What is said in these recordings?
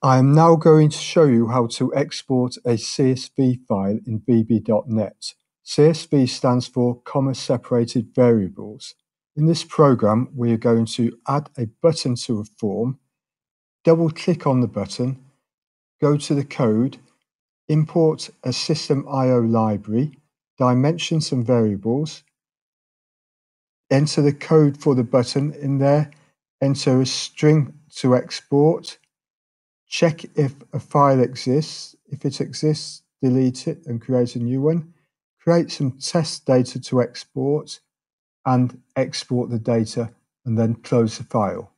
I am now going to show you how to export a CSV file in vb.net. CSV stands for comma separated variables. In this program, we are going to add a button to a form, double click on the button, go to the code, import a system IO library, dimension some variables, enter the code for the button in there, enter a string to export, check if a file exists. If it exists, delete it and create a new one. Create some test data to export and export the data and then close the file.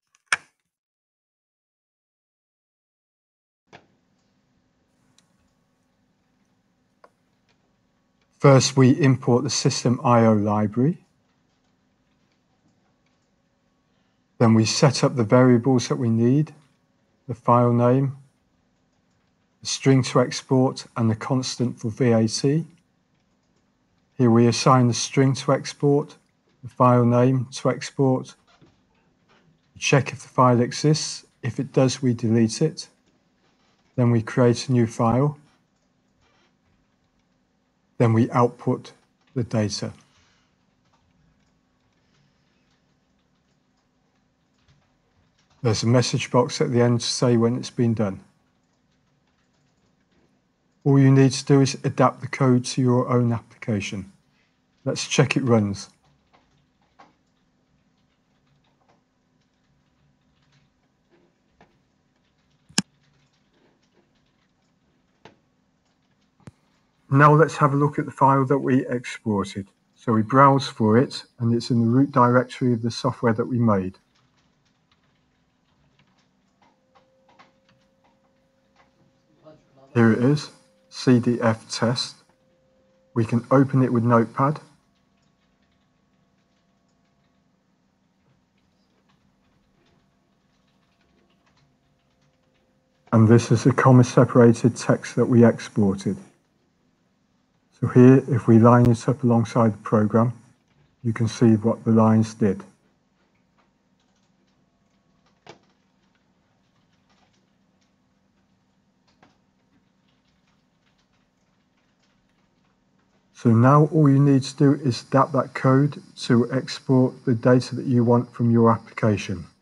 First, we import the system IO library. Then we set up the variables that we need, the file name, the string to export and the constant for VAT. Here we assign the string to export, the file name to export. Check if the file exists. If it does, we delete it. Then we create a new file. Then we output the data. There's a message box at the end to say when it's been done. All you need to do is adapt the code to your own application. Let's check it runs. Now let's have a look at the file that we exported. So we browse for it and it's in the root directory of the software that we made. Here it is, CDF test. We can open it with Notepad. And this is the comma separated text that we exported. So here, if we line it up alongside the program, you can see what the lines did. So now all you need to do is adapt that code to export the data that you want from your application.